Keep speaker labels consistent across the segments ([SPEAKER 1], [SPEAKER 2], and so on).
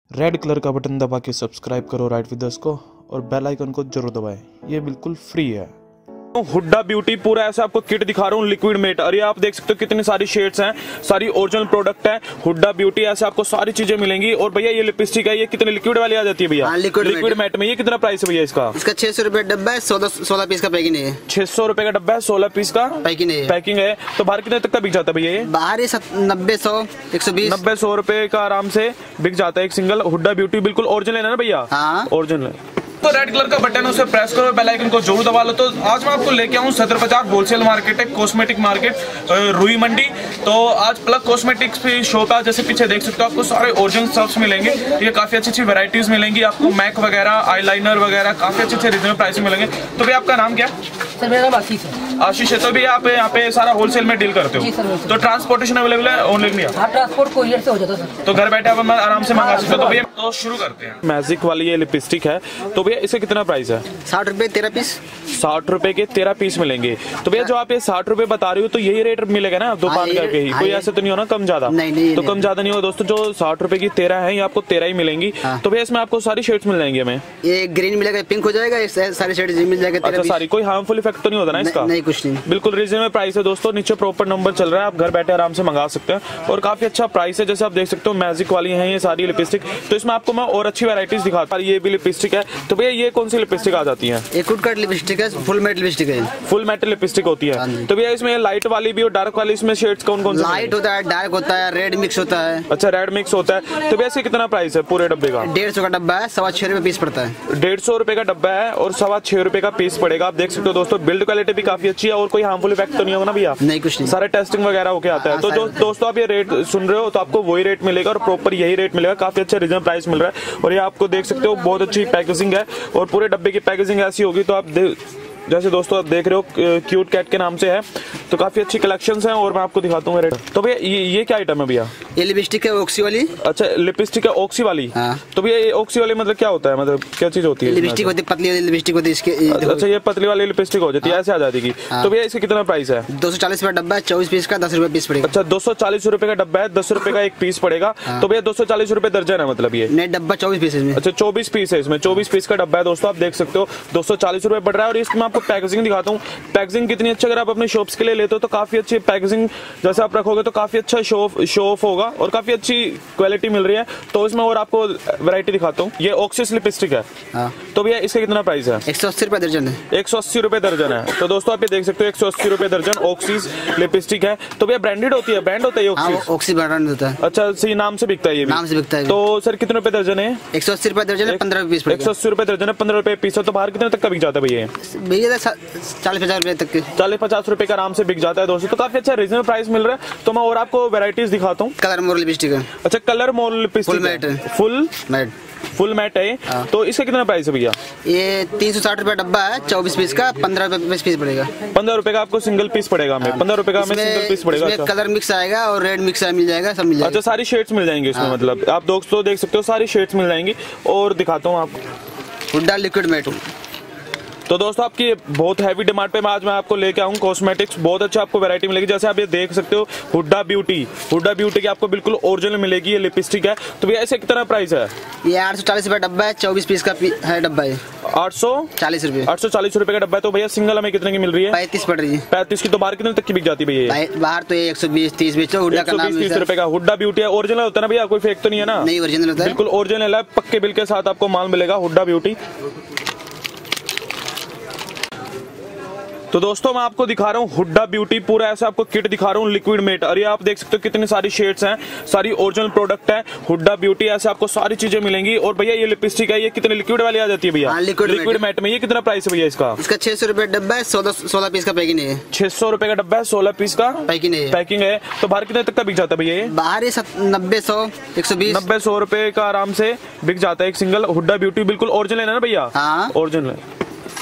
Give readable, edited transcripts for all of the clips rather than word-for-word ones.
[SPEAKER 1] Red colour का button दबा के सब्सक्राइब करो राइट विद अस को और बेल आइकन को जरूर दबाएं। ये बिल्कुल फ्री है। हुड्डा ब्यूटी पूरा ऐसा आपको किट दिखा रहा हूँ लिक्विड मेट। और ये आप देख सकते हो कितनी सारी शेड्स हैं, सारी ओरिजिनल प्रोडक्ट है। हुड्डा ब्यूटी ऐसे आपको सारी चीजें मिलेंगी। और भैया ये लिपस्टिक है, ये कितने लिक्विड वाली आ जाती है भैया? लिक्विड मेट में ये कितना प्राइस है भैया इसका?
[SPEAKER 2] इसका 600 रुपए डब्बा है, 16 पीस का पैकिंग है।
[SPEAKER 1] 600 रुपए का डब्बा है, 16 पीस का पैकिंग है। तो बाहर कितने तक का बिक जाता है भैया? ये
[SPEAKER 2] बाहर 90-100 120
[SPEAKER 1] 90-100 रुपए का आराम से बिक जाता है एक सिंगल हुड्डा ब्यूटी। बिल्कुल ओरिजिनल है ना भैया?
[SPEAKER 2] हाँ
[SPEAKER 1] ओरिजिनल है। तो रेड कलर का बटन है, उसे प्रेस करो, बेल आइकन को जरूर दबा लो। तो आज मैं आपको लेके आऊँ सदर बाजार होलसेल मार्केट है, कॉस्मेटिक मार्केट रुई मंडी। तो आज प्लग कॉस्मेटिक्स की शॉप है, जैसे पीछे देख सकते हो आपको सारे ओरिजिनल सर्फ्स मिलेंगे। ये काफी अच्छी अच्छी वैरायटीज मिलेंगी आपको, मैक वगैरह, आईलाइनर वगैरह काफी अच्छे अच्छे रीजनेबल प्राइस में मिलेंगे। तो भैया आपका नाम क्या?
[SPEAKER 2] सर मेरा नाम आशीष है।
[SPEAKER 1] आशीष है। तो भी आप यहाँ पे सारा होलसेल में डील करते हो? तो ट्रांसपोर्टेशन अवेलेबल है ऑन इंडिया?
[SPEAKER 2] हाँ ट्रांसपोर्ट कोरियर से हो जाता है सर।
[SPEAKER 1] तो घर बैठे आप आराम से मंगा सकते हो। तो भैया तो शुरू करते हैं। मैजिक वाली ये लिपस्टिक है, तो भैया इसका कितना प्राइस है?
[SPEAKER 2] 60 रुपए 13 पीस।
[SPEAKER 1] 60 रुपए के 13 पीस मिलेंगे। तो भैया जो आप ये 60 रुपए बता रही हो तो यही रेट मिलेगा ना दुकान का के ही? कोई ऐसे तो नहीं हो ना कम ज्यादा?
[SPEAKER 2] नहीं
[SPEAKER 1] तो कम ज्यादा नहीं हो दोस्तों। जो 60 रुपए की 13 है ये आपको 13 ही मिलेंगी। तो भैया इसमें आपको सारी शेड्स मिल जाएंगी हमें?
[SPEAKER 2] ये ग्रीन मिलेगा, पिंक हो जाएगा, सारी शेड्स मिल जाएगा।
[SPEAKER 1] अच्छा सारी, कोई हार्मफुल इफेक्ट तो नहीं होता ना इसका?
[SPEAKER 2] नहीं कुछ नहीं,
[SPEAKER 1] बिल्कुल रीजनेबल प्राइस है दोस्तों। नीचे प्रॉपर नंबर चल रहा है, आप घर बैठे आराम से मंगा सकते हैं और काफी अच्छा प्राइस है। जैसे आप देख सकते हो मैजिक वाली है ये सारी लिपस्टिक। तो इसमें आपको मैं और अच्छी वैरायटीज दिखाता हूँ। ये भी लिपस्टिक है। तो भैया ये कौन सी लिपस्टिक आ जाती है?
[SPEAKER 2] एक कुट कट लिपस्टिक है, फुल मैट लिपस्टिक है।
[SPEAKER 1] फुल मेटल लिपस्टिक होती है। तो भैया इसमें लाइट वाली भी और डार्क वाली, इसमें शेड्स कौन कौन से?
[SPEAKER 2] लाइट होता है, डार्क होता है, रेड मिक्स होता है।
[SPEAKER 1] अच्छा रेड मिक्स होता है। तो भैया इसका कितना प्राइस है पूरे डब्बे का?
[SPEAKER 2] 150 का डब्बा है, 6.25 रुपए पीस पड़ता है।
[SPEAKER 1] 150 रुपए का डब्बा है और 6.25 रुपए का पीस पड़ेगा। आप देख सकते हो दोस्तों, बिल्ड क्वालिटी भी काफी अच्छी है और कोई हार्मफुल इफेक्ट तो नहीं होगा ना भैया?
[SPEAKER 2] नहीं कुछ नहीं,
[SPEAKER 1] सारे टेस्टिंग वगैरह होके आता है। तो जो दोस्तों आप ये रेट सुन रहे हो तो आपको वही रेट मिलेगा और प्रॉपर यही रेट मिलेगा। काफी अच्छा रीजनेबल प्राइस मिल रहा है। और ये आपको देख सकते हो बहुत अच्छी पैकेजिंग है और पूरे डब्बे की पैकेजिंग ऐसी होगी। तो आप जैसे दोस्तों आप देख रहे हो क्यूट कैट के नाम से है, तो काफी अच्छी कलेक्शंस हैं और मैं आपको दिखाता हूँ रेट। तो भैया ये क्या आइटम है भैया?
[SPEAKER 2] ये लिपस्टिक है ऑक्सी वाली।
[SPEAKER 1] अच्छा लिपस्टिक है ऑक्सी वाली।
[SPEAKER 2] हाँ।
[SPEAKER 1] तो भैया ये ऑक्सी वाली मतलब क्या होता है, मतलब क्या चीज होती है?
[SPEAKER 2] लिपस्टिक होती है, पतली वाली लिपस्टिक होती है इसके।
[SPEAKER 1] अच्छा ये पतली वाली लिपस्टिक हो जाती है, ऐसे आ जाती है। तो भैया इसका कितना प्राइस है?
[SPEAKER 2] 240 रुपए डब्बा है, 24 पीस का 10 रुपए पीस पड़ेगा।
[SPEAKER 1] अच्छा 240 रुपए का डब्बा है, 10 रुपए का एक पीस पड़ेगा। तो भैया 240 रुपए दर्जन है मतलब ये?
[SPEAKER 2] नहीं डब्बा 24 पीस है।
[SPEAKER 1] अच्छा 24 पीस है इसमें, 24 पीस का डब्बा है दोस्तों। आप देख सकते हो 240 रुपए पड़ रहा है। और इसमें आपको पैकेजिंग दिखाता हूँ, पैकेजिंग कितनी अच्छी। अगर आप अपने शॉप्स के लिए लेते हो तो काफी अच्छी पैकेजिंग जैसे आप रखोगे तो काफी अच्छा शो ऑफ होगा और काफी अच्छी क्वालिटी मिल रही है। तो इसमें और आपको वैरायटी दिखाता हूँ। ये ऑक्सिस लिपस्टिक है। तो भैया इसका कितना प्राइस है?
[SPEAKER 2] 180 रुपए दर्जन है।
[SPEAKER 1] 180 रुपए दर्जन है। तो दोस्तों आप ये देख सकते हो 180 रुपए दर्जन ऑक्सिस लिपस्टिक है। तो भैया ब्रांडेड होती है, ब्रांड होता है
[SPEAKER 2] ऑक्सी ब्रांड होता है।
[SPEAKER 1] अच्छा सी नाम से बिकता है ये भी?
[SPEAKER 2] नाम से बिकता है।
[SPEAKER 1] तो सर कितने रुपए दर्जन है?
[SPEAKER 2] 180 रुपए दर्जन है, 15 रुपए पीस पड़ेगा।
[SPEAKER 1] 180 रुपए दर्जन है, 15 रुपए पीस है। तो बाहर कितने तक का बिक जाता है भैया?
[SPEAKER 2] 40-50 रुपए तक के,
[SPEAKER 1] 40-50 रुपए का आराम से बिक जाता है दोस्तों। तो काफी अच्छा रीजनेबल प्राइस मिल रहा है। तो मैं और आपको वैरायटीज दिखाता हूँ।
[SPEAKER 2] कलर मोर लिपस्टिक है।
[SPEAKER 1] अच्छा colour more lipstick, full matte है। तो इसका कितना प्राइस है भैया?
[SPEAKER 2] ये 360 रुपए डब्बा है, 24 पीस का 15 रुपए पीस पड़ेगा।
[SPEAKER 1] 15 रुपए का आपको सिंगल पीस पड़ेगा हमें? 15 रुपए का हमें सिंगल पीस पड़ेगा। अच्छा
[SPEAKER 2] कलर मिक्स आएगा और रेड मिक्स मिल जाएगा, सब मिल जाएगा।
[SPEAKER 1] अच्छा सारी शेड्स मिल जाएंगी इसमें? मतलब आप दोस्तों देख सकते हो सारी शेड्स मिल जाएंगी। और दिखाता हूँ आपको
[SPEAKER 2] हुड्डा लिक्विड मेट।
[SPEAKER 1] तो दोस्तों आपकी बहुत हैवी डिमांड पे आज मैं आपको लेके आऊँ कॉस्मेटिक्स। बहुत अच्छा आपको वैरायटी मिलेगी। जैसे आप ये देख सकते हो हुड्डा ब्यूटी की आपको बिल्कुल ओरिजिनल मिलेगी। ये लिपस्टिक है। तो भैया ऐसे कितना प्राइस है?
[SPEAKER 2] ये 840 रुपए डब्बा है, 24 पीस का है डब्बा है।
[SPEAKER 1] 840
[SPEAKER 2] रुपए
[SPEAKER 1] 840 रुपए का डब्बा है। तो भैया सिंगल हमें कितने की मिल रही है?
[SPEAKER 2] 35 पड़ रही है।
[SPEAKER 1] 35 की। तो बाहर कितने तक की बिक जाती है भैया?
[SPEAKER 2] बाहर तो 120-30 बेचो। हुड्डा का नाम
[SPEAKER 1] 120-30 रुपए का हुड्डा ब्यूटी है। ओरिजिनल होता है ना भैया, कोई फेक तो नहीं है ना?
[SPEAKER 2] नहीं ओरिजिनल होता है,
[SPEAKER 1] बिल्कुल ओरिजिनल है। पक्के बिल के साथ आपको माल मिलेगा हुड्डा ब्यूटी। तो दोस्तों मैं आपको दिखा रहा हूँ हुड्डा ब्यूटी पूरा ऐसा आपको किट दिखा रहा हूँ लिक्विड मेट। और ये आप देख सकते हो कितनी सारी शेड्स हैं, सारी ओरिजिनल प्रोडक्ट है। हुड्डा ब्यूटी ऐसे आपको सारी चीजें मिलेंगी। और भैया ये लिपस्टिक है, ये कितने लिक्विड वाली आ जाती है भैया? लिक्विड मेट में। ये कितना प्राइस है भैया इसका?
[SPEAKER 2] इसका 600 रुपए डब्बा है, 16 पीस का पैकिंग है।
[SPEAKER 1] 600 रुपए का डब्बा है, 16 पीस का पैकिंग है। तो बाहर कितने तक का बिक जाता है भैया?
[SPEAKER 2] बाहर 90-100 120
[SPEAKER 1] 90-100 रुपए का आराम से बिक जाता है एक सिंगल हुड्डा ब्यूटी। बिल्कुल ओरिजिनल है ना भैया?
[SPEAKER 2] हाँ
[SPEAKER 1] ओरिजिनल है।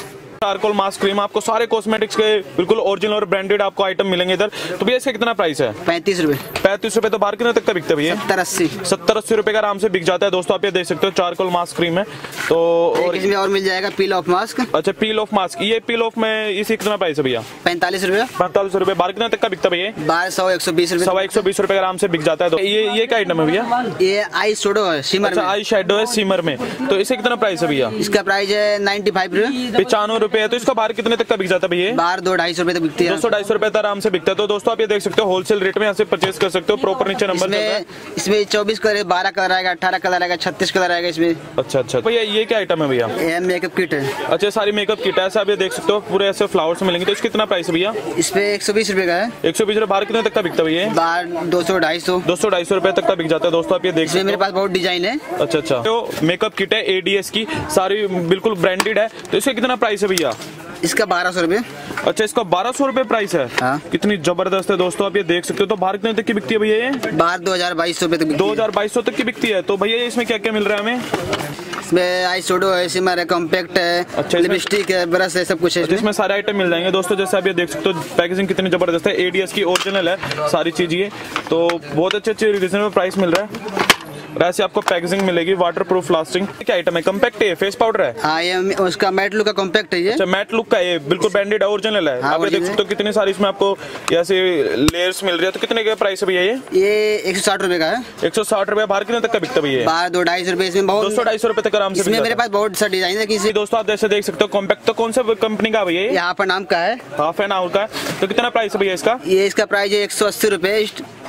[SPEAKER 1] चारकोल मास्क क्रीम, आपको सारे कॉस्मेटिक्स के बिल्कुल ओरिजिनल और ब्रांडेड आपको आइटम मिलेंगे इधर। तो भैया इसका कितना प्राइस है?
[SPEAKER 2] 35 रुपए।
[SPEAKER 1] 35 रुपए। तो बाहर कितने तक का बिकता है भैया?
[SPEAKER 2] 70-80।
[SPEAKER 1] 70-80 रुपए का आराम से बिक जाता है दोस्तों। आप ये देख सकते हो चारकोल मास्क क्रीम है। तो
[SPEAKER 2] और इसमें और मिल जाएगा पील ऑफ मास्क।
[SPEAKER 1] अच्छा, पील ऑफ मास्क, ये पील ऑफ में इसी कितना प्राइस है भैया?
[SPEAKER 2] 45 रुपए।
[SPEAKER 1] 45 रुपए। बाहर कितने तक का बिकता है भैया?
[SPEAKER 2] 100-120 रुपए।
[SPEAKER 1] 120 रुपए आराम से बिक जाता है। तो ये क्या आइटम है भैया?
[SPEAKER 2] ये आई शेडो है शिमर
[SPEAKER 1] अच्छा,
[SPEAKER 2] में।
[SPEAKER 1] आई शेडो है शिमर में। तो इसे कितना प्राइस है भैया?
[SPEAKER 2] इसका प्राइस है 95 रुपए।
[SPEAKER 1] 95 रुपए है। तो इसका बाहर कितने तक का बिक जाता है भैया?
[SPEAKER 2] बाहर 200-250 रुपए तक बिकती है।
[SPEAKER 1] 200-250 रुपए तक आराम से बिकता है। तो दोस्तों आप ये देख सकते हो होलसेल रेट में यहाँ से परचेज कर सकते हो। प्रॉपर नीचे नंबर
[SPEAKER 2] इसमें 24 कलर, 12 कलर आएगा, 18 कलर आएगा, 36 कलर आएगा इसमें।
[SPEAKER 1] अच्छा अच्छा भैया, ये क्या आइटम है भैया?
[SPEAKER 2] ये मेकअप किट है।
[SPEAKER 1] अच्छा, सारी मेकअप किट है। आप ये देख सकते हो पूरे ऐसे फ्लावर्स मिलेंगे। तो इसका कितना प्राइस है भैया?
[SPEAKER 2] इस पे 120 रुपए का है।
[SPEAKER 1] 120 रुपए। बाहर कितने तक का बिकता है भैया?
[SPEAKER 2] बाहर 200-250।
[SPEAKER 1] 200-250 रुपए तक का बिक जाता है दोस्तों। आप ये देख सकते
[SPEAKER 2] मेरे पास बहुत डिजाइन है।
[SPEAKER 1] अच्छा अच्छा। तो मेकअप किट है ADS की, सारी बिल्कुल ब्रांडेड है। तो इसका कितना प्राइस है भैया?
[SPEAKER 2] इसका 1200 रुपए।
[SPEAKER 1] अच्छा, इसका 1200 रुपए प्राइस है।
[SPEAKER 2] हाँ।
[SPEAKER 1] कितनी जबरदस्त है दोस्तों, आप ये देख सकते हो। तो बाहर कितने तक की बिकती है भैया? ये
[SPEAKER 2] बाहर 2000-2200 रुपए तक बिकती है।
[SPEAKER 1] 2000-2200 तक की बिकती है। तो भैया इसमें क्या क्या मिल रहा है हमें?
[SPEAKER 2] इसमें आई शेडो है, शिमर है, कॉम्पैक्ट है,
[SPEAKER 1] अच्छा,
[SPEAKER 2] लिपस्टिक है, ब्रश है, सब कुछ है
[SPEAKER 1] इसमें सारे आइटम मिल जाएंगे दोस्तों। जैसे आप ये देख सकते हो पैकेजिंग कितनी जबरदस्त है। ADS की ओरिजिनल है सारी चीज ये। तो बहुत अच्छे रिजनेबल प्राइस मिल रहा है। वैसे आपको पैकेजिंग मिलेगी वाटर प्रूफ लास्टिंग। क्या आइटम है? कॉम्पैक्ट है, फेस पाउडर है।
[SPEAKER 2] हाँ, ये उसका मैट लुक का कॉम्पैक्ट है ये।
[SPEAKER 1] अच्छा, मैट लुक का, ये बिल्कुल ब्रांडेड ओरिजिनल है।
[SPEAKER 2] हाँ,
[SPEAKER 1] आप ये देख सकते हो कितनी सारी इसमें आपको ऐसे लेयर्स मिल रही है। तो कितने का प्राइस है भैया
[SPEAKER 2] ये 160 रुपए का है।
[SPEAKER 1] 160 रुपए। बाहर कितने तक का बिकता है भैया?
[SPEAKER 2] बाहर 200-250 रुपए। इसमें बहुत
[SPEAKER 1] 200-250 रुपए तक आराम से।
[SPEAKER 2] इसमें मेरे पास बहुत सा डिजाइन है। किसी
[SPEAKER 1] दोस्तों आप जैसे देख सकते हो कॉम्पैक्ट। तो कौन सा कंपनी का भैया?
[SPEAKER 2] यहाँ पर नाम का है,
[SPEAKER 1] हाफ एन आवर का। तो कितना प्राइस है भैया इसका?
[SPEAKER 2] ये इसका प्राइस है 180 रुपए।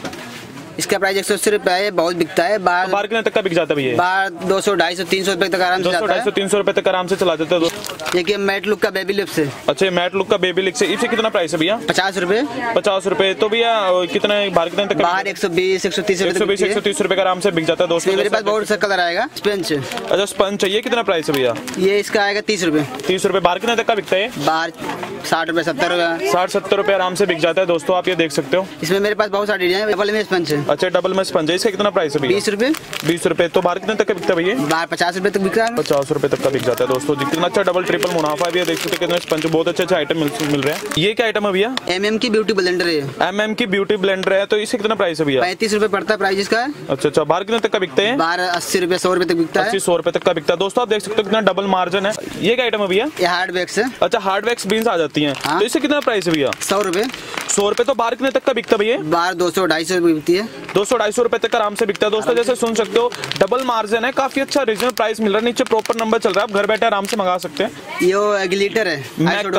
[SPEAKER 2] इसका प्राइस 180 रुपए है। बहुत बिकता है।
[SPEAKER 1] बाहर कितने तक का बिक जाता है भैया?
[SPEAKER 2] बाहर 200-250-300 रुपए तक आराम से जाता है।
[SPEAKER 1] 200-250-300 रुपए तक आराम से चला जाता है।
[SPEAKER 2] देखिए मैट लुक का बेबी लिप्स है।
[SPEAKER 1] अच्छा, मैट लुक का बेबी लिप्स है। इससे कितना प्राइस है भैया?
[SPEAKER 2] 50 रुपए।
[SPEAKER 1] 50 रुपए। तो भैया कितना बाहर कितने तक?
[SPEAKER 2] बाहर 120-130 रुपए।
[SPEAKER 1] 120-130 रुपए का आराम से बिक जाता है दोस्तों।
[SPEAKER 2] मेरे पास बहुत सा कलर आएगा। स्पंज।
[SPEAKER 1] अच्छा, स्पंज चाहिए। कितना प्राइस है भैया?
[SPEAKER 2] ये इसका आएगा 30 रुपए।
[SPEAKER 1] 30 रुपए। बाहर कितने तक का बिकता है?
[SPEAKER 2] बाहर 60 रुपए, 70 रुपए।
[SPEAKER 1] 60-70 रुपए आराम से बिक जाता है दोस्तों। आप ये देख सकते हो।
[SPEAKER 2] इसमें मेरे पास बहुत सारे डिजाइन। डबल में स्पंज है।
[SPEAKER 1] अच्छा, डबल में स्पंज है। इसका कितना प्राइस है भैया?
[SPEAKER 2] 20 रुपए।
[SPEAKER 1] 20 रुपए। तो बाहर कितने तक का बिकता है भैया?
[SPEAKER 2] बाहर 50 रुपए तक बिक रहा है।
[SPEAKER 1] 50 रुपए तक का बिक जाता है दोस्तों। कितना अच्छा डबल ट्रिपल मुनाफा भी है। देख सकते हो कितने स्पंज, बहुत अच्छे आइटम मिल रहे हैं। ये क्या आइटम है भैया?
[SPEAKER 2] MM की ब्यूटी ब्लेंडर है।
[SPEAKER 1] MM की ब्यूटी ब्लेंडर है। तो इससे कितना प्राइस है भैया?
[SPEAKER 2] 35 रुपए पड़ता है प्राइस इसका।
[SPEAKER 1] अच्छा अच्छा। बाहर कितने तक का बिकते हैं?
[SPEAKER 2] बाहर 80 रुपए, 100 रुपए तक बिकता है।
[SPEAKER 1] 80-100 रुपए तक का बिकता है दोस्तों। आप देख सकते हो कितना डबल मार्जिन है। ये क्या आइटम है भैया?
[SPEAKER 2] ये हार्ड वैक्स है।
[SPEAKER 1] अच्छा, हार्ड वैक्स बीन्स आ जाती हैं।
[SPEAKER 2] हाँ।
[SPEAKER 1] तो इससे कितना प्राइस है भैया?
[SPEAKER 2] 100 रुपए।
[SPEAKER 1] 100 रुपए। तो बाहर कितने तक का बिकता है भैया?
[SPEAKER 2] बाहर 200-250 रुपए बिकती है।
[SPEAKER 1] 200-250 रुपए तक आराम से बिकता है दोस्तों। जैसे सुन सकते हो डबल मार्जिन है, काफी अच्छा रीजनल प्राइस मिल रहा है। नीचे प्रॉपर नंबर चल रहा है, आप घर बैठे आराम से मंगा सकते हैं।
[SPEAKER 2] ये ग्लिटर है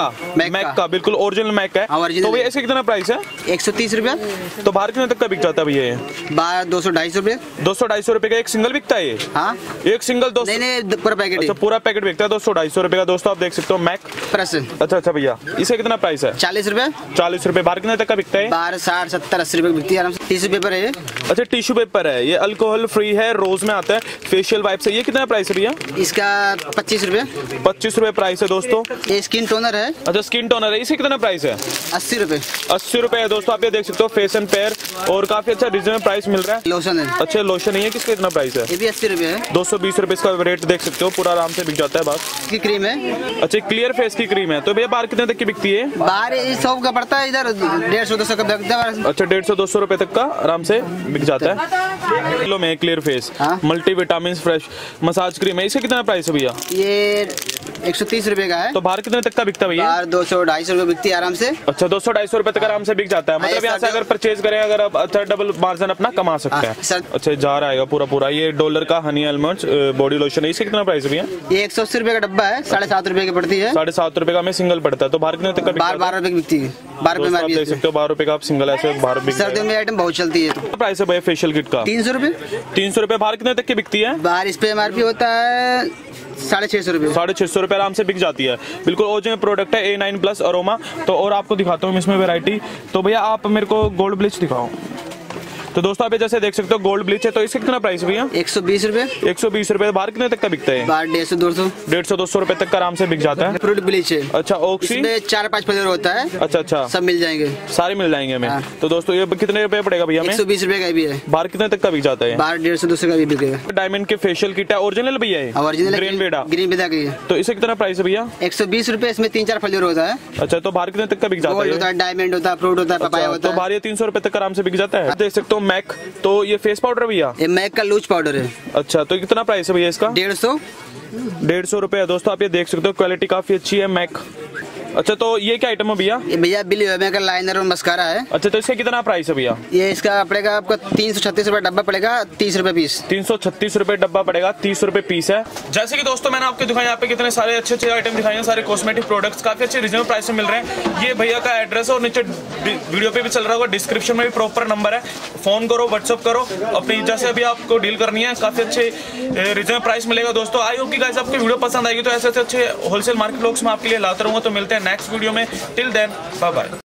[SPEAKER 1] मैक का बिल्कुल ओरिजिनल मैक है। तो भैया इसका कितना प्राइस है?
[SPEAKER 2] 130 रुपए।
[SPEAKER 1] तो बाहर कितने तक का बिक जाता है भैया?
[SPEAKER 2] बाहर 200-250 रुपए।
[SPEAKER 1] 200-250 रुपए का एक सिंगल बिकता है ये?
[SPEAKER 2] हाँ,
[SPEAKER 1] एक सिंगल 200।
[SPEAKER 2] नहीं पूरा पैकेट।
[SPEAKER 1] अच्छा, पूरा पैकेट बिकता है 200-250 रुपए का दोस्तों। आप देख सकते हो मैक
[SPEAKER 2] प्रेस।
[SPEAKER 1] अच्छा अच्छा भैया, इसका कितना प्राइस है?
[SPEAKER 2] 40 रुपए।
[SPEAKER 1] 40 रुपए। बाहर कितने तक का बिकता है?
[SPEAKER 2] बाहर 60, 70, 80 रुपए बिकती है आराम से। टिश्यू पेपर है।
[SPEAKER 1] अच्छा, टिश्यू पेपर है। ये अल्कोहल फ्री है, रोज में आता है, फेशियल वाइप से। ये कितना प्राइस है भैया?
[SPEAKER 2] इसका 25 रुपए।
[SPEAKER 1] 25 रुपए प्राइस है दोस्तों।
[SPEAKER 2] ये स्किन टोनर है।
[SPEAKER 1] अच्छा, स्किन टोनर है। इसका कितना प्राइस है?
[SPEAKER 2] 80 रुपए।
[SPEAKER 1] 80 रुपए है दोस्तों। आप ये देख सकते हो फेस एंड पेयर, और काफी अच्छा रीजनेबल प्राइस मिल रहा है।
[SPEAKER 2] लोशन है।
[SPEAKER 1] अच्छा, लोशन है। किसका कितना प्राइस है?
[SPEAKER 2] ये भी 80 रुपए है।
[SPEAKER 1] 220 रुपए इसका रेट देख सकते हो। पूरा आराम से बिक जाता है। बस
[SPEAKER 2] इसकी क्रीम है।
[SPEAKER 1] अच्छा, क्लियर फेस की क्रीम है। तो भैया बाहर कितने तक की बिकती है?
[SPEAKER 2] बाहर 100 का पड़ता है, इधर 150-200 का बिकता है।
[SPEAKER 1] अच्छा, 150-200 रुपए तक का आराम से बिक जाता है। किलो में clear face multi vitamin fresh massage cream है। इसका कितना प्राइस है भैया?
[SPEAKER 2] ये 130 रुपए का है।
[SPEAKER 1] तो बाहर कितने तक का बिकता है भैया?
[SPEAKER 2] बाहर 200-250 रुपए बिकती है आराम से।
[SPEAKER 1] अच्छा, 200-250 रुपए तक आराम से बिक जाता है। मतलब यहाँ से अगर परचेज करें, अगर आप अच्छा डबल मार्जिन अपना कमा सकते हैं। अच्छा, जा रहा है पूरा। ये डॉलर का हनी आलमंड्स बॉडी लोशन है। इसका कितना प्राइस है भैया?
[SPEAKER 2] ये 180 रुपए का डब्बा है। 7.5 रुपए की पड़ती है।
[SPEAKER 1] 7.5 रुपए का में सिंगल पड़ता है। तो बाहर कितने तक का?
[SPEAKER 2] 12 रुपए की बिकती है। 12 रुपए में
[SPEAKER 1] आप देख सकते हो 12 रुपए का आप सिंगल ऐसे 12 रुपए।
[SPEAKER 2] सर्दियों में आइटम बहुत चलती है।
[SPEAKER 1] तो प्राइस है भैया फेशियल किट का?
[SPEAKER 2] 300 रुपए।
[SPEAKER 1] 300 रुपए। बाहर कितने तक की बिकती है?
[SPEAKER 2] बाहर इस पे MRP होता है 650 रुपए।
[SPEAKER 1] 650 रुपए आराम से बिक जाती है। बिल्कुल ओरिजिनल प्रोडक्ट है A9 प्लस अरोमा। तो और आपको दिखाता हूँ इसमें वैरायटी। तो भैया आप मेरे को गोल्ड ब्लीच दिखाओ। तो दोस्तों आप ये जैसे देख सकते हो गोल्ड ब्लीच है, तो इसका कितना प्राइस भैया?
[SPEAKER 2] 120 रुपए।
[SPEAKER 1] 120 रुपए। बाहर कितने तक का बिकता है?
[SPEAKER 2] बाहर 150 200
[SPEAKER 1] 150-200 रुपए तक का आराम से बिक जाता है।
[SPEAKER 2] फ्रूट ब्लीच है।
[SPEAKER 1] अच्छा, ऑक्सी?
[SPEAKER 2] इसमें 4-5 फ्लेवर होता है।
[SPEAKER 1] अच्छा,
[SPEAKER 2] सब मिल जाएंगे,
[SPEAKER 1] सारे मिल जाएंगे हमें।
[SPEAKER 2] हाँ।
[SPEAKER 1] तो दोस्तों ये कितने रुपए पड़ेगा भैया?
[SPEAKER 2] 120 रुपए का भी है।
[SPEAKER 1] बाहर कितने तक का बिक जाता है?
[SPEAKER 2] बाहर 150-200 का भी बिकेगा।
[SPEAKER 1] डायमंड के फेशियल किट है, ओरिजिनल भैया है?
[SPEAKER 2] ओरिजिनल
[SPEAKER 1] ग्रीन बेड़ा।
[SPEAKER 2] ग्रीन बेड़ा की है।
[SPEAKER 1] तो इसे कितना प्राइस है भैया?
[SPEAKER 2] 120 रुपए। इसमें 3-4 फ्लेवर होता है।
[SPEAKER 1] अच्छा, तो बाहर कितने तक का बिक जाता
[SPEAKER 2] गोल्ड होता
[SPEAKER 1] है?
[SPEAKER 2] है, डायमंड होता है, फ्रूट होता है, पपाया
[SPEAKER 1] अच्छा,
[SPEAKER 2] होता
[SPEAKER 1] तो
[SPEAKER 2] है।
[SPEAKER 1] बाहर ये 300 रुपए तक आराम से बिक जाता है। देख सकते हो मैक, तो ये फेस पाउडर भैया?
[SPEAKER 2] ये मैक का लूज पाउडर है।
[SPEAKER 1] अच्छा, तो कितना प्राइस है भैया इसका?
[SPEAKER 2] 150
[SPEAKER 1] रुपए है। दोस्तों आप ये देख सकते हो क्वालिटी काफी अच्छी है मैक। अच्छा, तो ये क्या आइटम है भैया?
[SPEAKER 2] ये भैया बिल का लाइनर और मस्कारा है।
[SPEAKER 1] अच्छा, तो इसका कितना प्राइस है भैया?
[SPEAKER 2] ये इसका पड़ेगा आपको 336 रुपए डब्बा पड़ेगा, 30 रुपए पीस।
[SPEAKER 1] 336 रुपए डब्बा पड़ेगा, 30 रुपए पीस है। जैसे कि दोस्तों मैंने आपको दिखाया यहाँ पे कितने सारे अच्छे आइटम दिखाए हैं, सारे कॉस्मेटिक प्रोडक्ट्स काफी अच्छे रीजनेबल प्राइस में मिल रहे हैं। ये भैया का एड्रेस है और नीचे वीडियो पे भी चल रहा होगा, डिस्क्रिप्शन में भी प्रॉपर नंबर है। फोन करो, व्हाट्सअप करो, अपनी जैसे भी आपको डील करनी है, काफी अच्छे रीजनेबल प्राइस मिलेगा। दोस्तों आई होप कि गाइस आपको वीडियो पसंद आएगी, तो ऐसे अच्छे होलसेल मार्केट ब्लॉग्स में आपके लिए लाता रहूंगा। तो मिलते हैं नेक्स्ट वीडियो में। Till then bye bye.